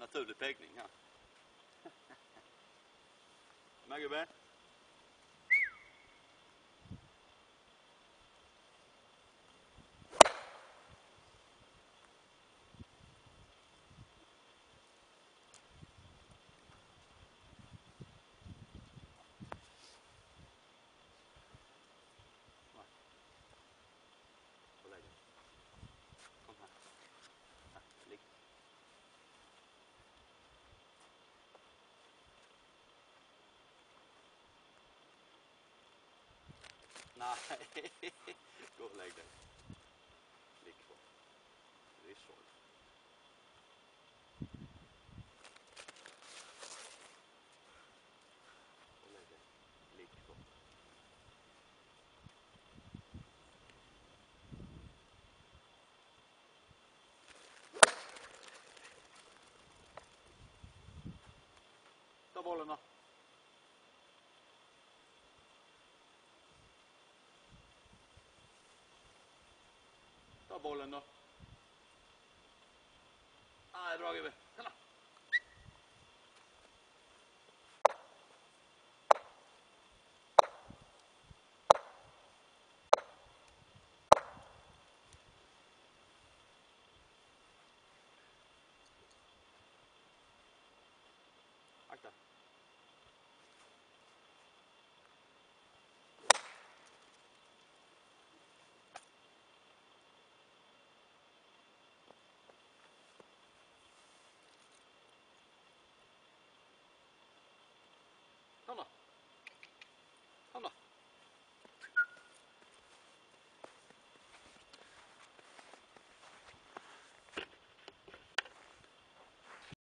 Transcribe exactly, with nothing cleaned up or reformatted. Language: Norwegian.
naturlig pekning her. Meg gubbe. Kom her. Her, ligg. Nei, gå og legg deg. Ligg på. Ryshold. Gå og legg deg. Ligg på. Ta bollen da. Ta bollen da. Nei, dra over. Kom da.